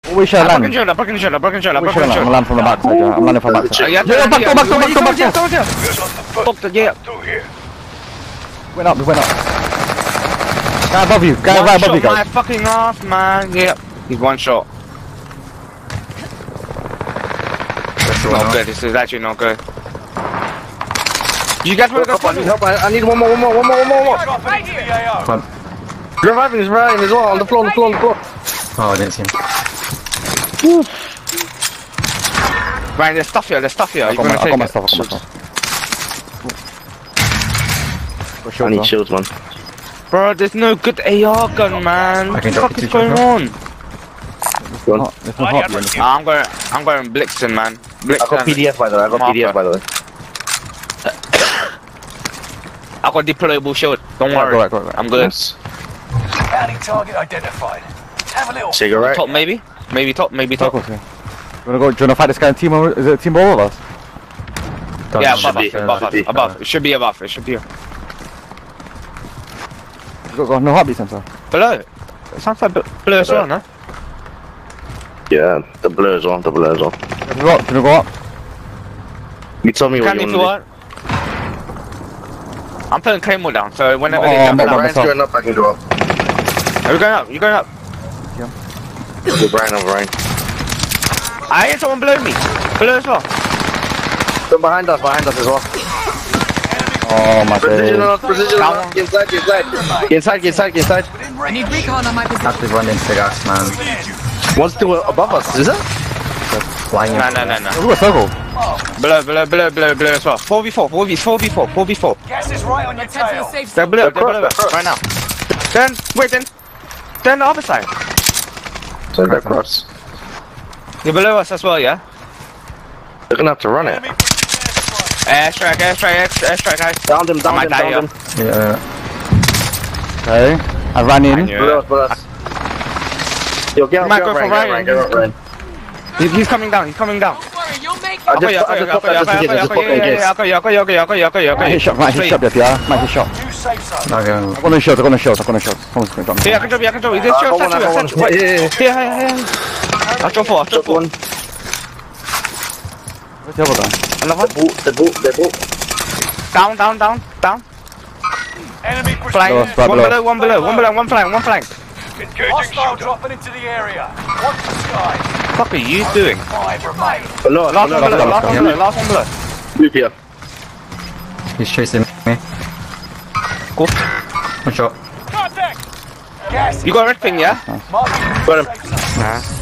We shall land. Broken shoulder. I'm landing from the backside, yeah. I'm landing from the backside. Yeah, back door. Yeah. Went up. Guy above you, right above you, my guys. fucking ass, man. Yep. He's one shot. Not good. This is actually not good. You guys want to go? I need help. I need one more. Come on. Reviving as well. On the floor. Oh, I didn't see him. Ryan, there's stuff here. I got my stuff. I need shields, man. Bro, there's no good AR gun, man. What the fuck is going on? It's not hot, I'm going Blixen, man. I got PDF by the way. I got deployable shield. Don't worry. Go. I'm good. Bounty target identified. Have a little. Cigarette. Top, maybe top. Do you wanna fight this guy in team? Is it a team over us? Yeah, above. It should be above. Got no heartbeat sensor. Below. It sounds like below as well, no? Yeah, the blur is on. Can we go up? You told me what Can you if you want. I'm putting Claymore down, so whenever Oh, they jump I'm down. Brian's going up, I can go up. Are you going up? You going up? Go Brian over Brian. I hear someone below me. Below as well. Come behind us as well. Oh my Precision god. on, precision on. Get inside. I need recon on my position. Have to run into gas, man. One's still above us, is it? Flying No. Ooh, a circle. Below as well. 4v4. Gas is right on your Head to the tail. safe They're zone. below They're us right now. Then the other side. So they're across. You're below us as well, yeah? They're gonna have to run it. Airstrike, guys. Down them. Yeah. Okay. I ran in. Below us. Yo, get up, Ryan. He's coming down. Don't worry, you'll make it. I just popped that just in case. Might hit shot, yeah. Might hit shot. New safe zone. Okay. I got no shots. Someone's going down. Yeah, I can drop. Is this your statue? Here. I'll drop 4. One. Where's the other guy? Another one. The boot. Down. Enemy Flank. Below. One below. One flank. hostile dropping into the area. Watch the sky. What are you doing? 5 remain. Below. Last one below. Loop here. He's chasing me. Go. One shot. Contact. Gas. You got red ping, yeah? Marking Got him. safe zone.